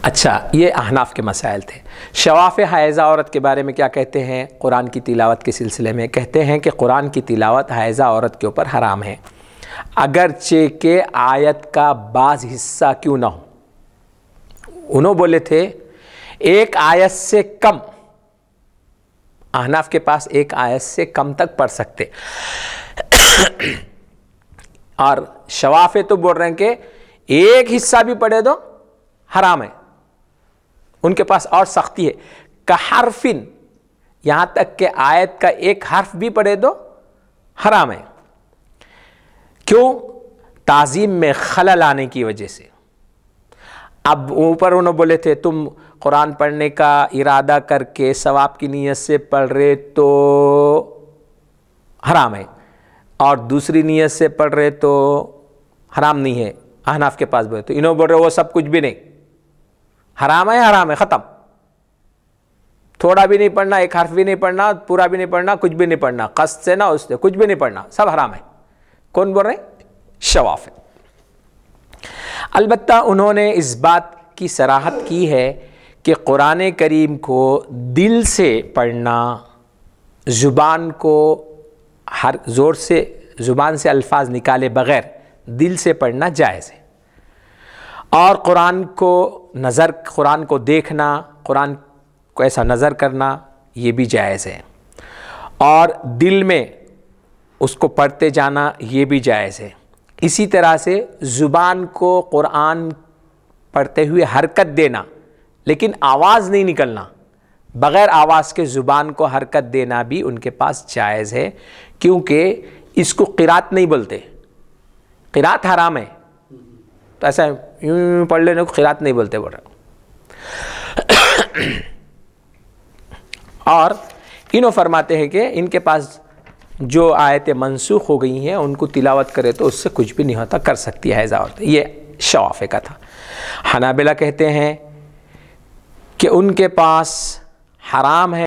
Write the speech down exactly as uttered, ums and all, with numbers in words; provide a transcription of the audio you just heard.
اچھا، یہ احناف کے مسائل تھے۔ شواف حائضہ عورت کے بارے میں کیا کہتے ہیں؟ قرآن کی تلاوت کے سلسلے میں کہتے ہیں کہ قرآن کی تلاوت حائضہ عورت کے اوپر حرام ہے، اگرچہ کہ آیت کا بعض حصہ کیوں نہ ہو۔ انہوں بولے تھے ایک آیت سے کم، احناف کے پاس ایک آیت سے کم تک پڑھ سکتے، اور شوافے تو بول رہے ہیں کہ ایک حصہ بھی پڑھے دو حرام ہے۔ ان کے پاس اور سختی ہے، کحرفن، یہاں تک کہ آیت کا ایک حرف بھی پڑھے دو حرام ہے۔ کیوں؟ تعظیم میں خلل آنے کی وجہ سے۔ اب اوپر انہوں بولے تھے تم قرآن پڑھنے کا ارادہ کر کے ثواب کی نیت سے پڑھ رہے تو حرام ہے، اور دوسری نیت سے پڑھ رہے تو حرام نہیں ہے۔ احناف کے پاس بولے تو انہوں بول رہے وہ سب کچھ بھی نہیں، حرام ہے حرام ہے ختم، تھوڑا بھی نہیں پڑھنا، ایک حرف بھی نہیں پڑھنا، پورا بھی نہیں پڑھنا، کچھ بھی نہیں پڑھنا، قصد سے نہ اس سے کچھ بھی نہیں پڑھنا، سب حرام ہے۔ کون بول رہے ہیں؟ شواف ہے۔ البتہ انہوں نے اس بات کی صراحت کی ہے کہ قرآن کریم کو دل سے پڑھنا، زبان کو ہر زور سے زبان سے الفاظ نکالے بغیر دل سے پڑھنا جائز ہے، اور قرآن کو نظر قرآن کو دیکھنا، قرآن کو ایسا نظر کرنا یہ بھی جائز ہے، اور دل میں اس کو پڑھتے جانا یہ بھی جائز ہے۔ اسی طرح سے زبان کو قرآن پڑھتے ہوئے حرکت دینا، لیکن آواز نہیں نکلنا، بغیر آواز کے زبان کو حرکت دینا بھی ان کے پاس جائز ہے، کیونکہ اس کو قرات نہیں بولتے، قرات حرام ہے، تو ایسا یوں یوں پڑھ لینے کو قرات نہیں بولتے بول رہا۔ اور انہوں فرماتے ہیں کہ ان کے پاس جو آیتیں منسوخ ہو گئی ہیں ان کو تلاوت کرے تو اس سے کچھ بھی نہیں ہوتا، کر سکتی ہے حائضہ عورت۔ یہ شوافے کا تھا۔ حنابلہ کہتے ہیں کہ ان کے پاس حرام ہے